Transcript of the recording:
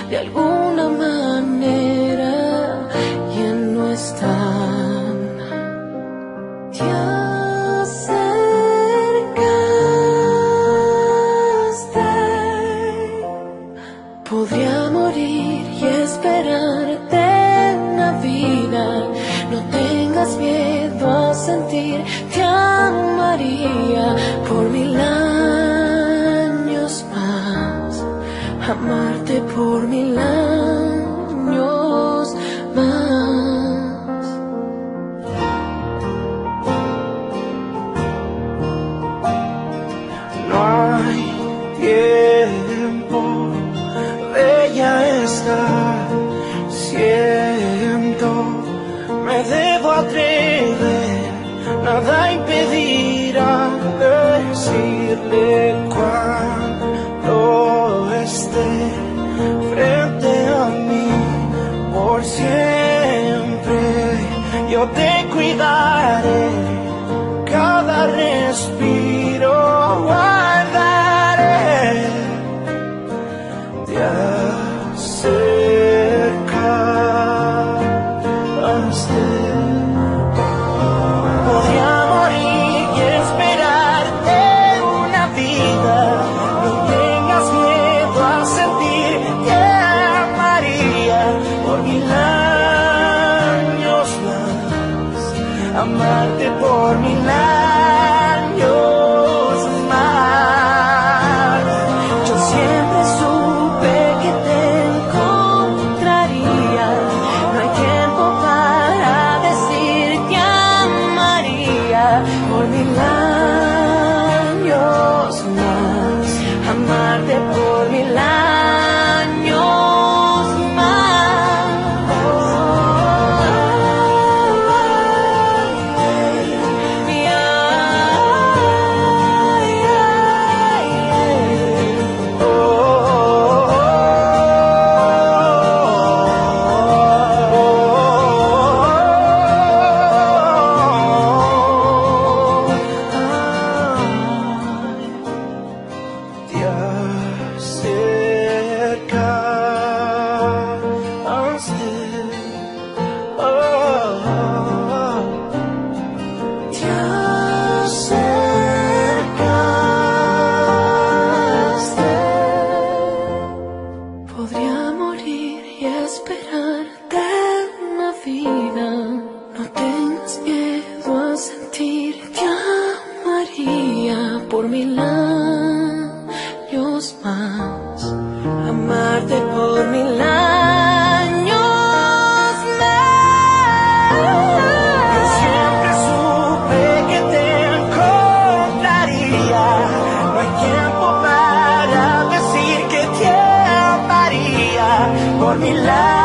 de alguna manera ya no están. Te acercaste. Podría morir y esperarte en la vida. No tengas miedo a sentir, te amaría por 1000 años más, amarte por 1000 años más. No hay tiempo, bella está, siento, me debo atrever, nada impedirá decirle cuando esté frente a mí. Por siempre yo te cuidaré, cada respiro guardaré. Te acercaste. Podría morir y esperarte una vida. No tengas miedo a sentir, te amaría por 1000 años más, amarte por 1000 años más. Yo siempre supe que te encontraría. No hay tiempo para decir que amaría por 1000 años más, amarte por 1000 años más. Te acercaste, te acercaste. Podría morir y esperarte una vida. No tengas miedo a sentir, te amaría por 1000 años más, amarte por 1000 años más. Yo siempre supe que te encontraría. No hay tiempo para decir que te amaría por 1000 años.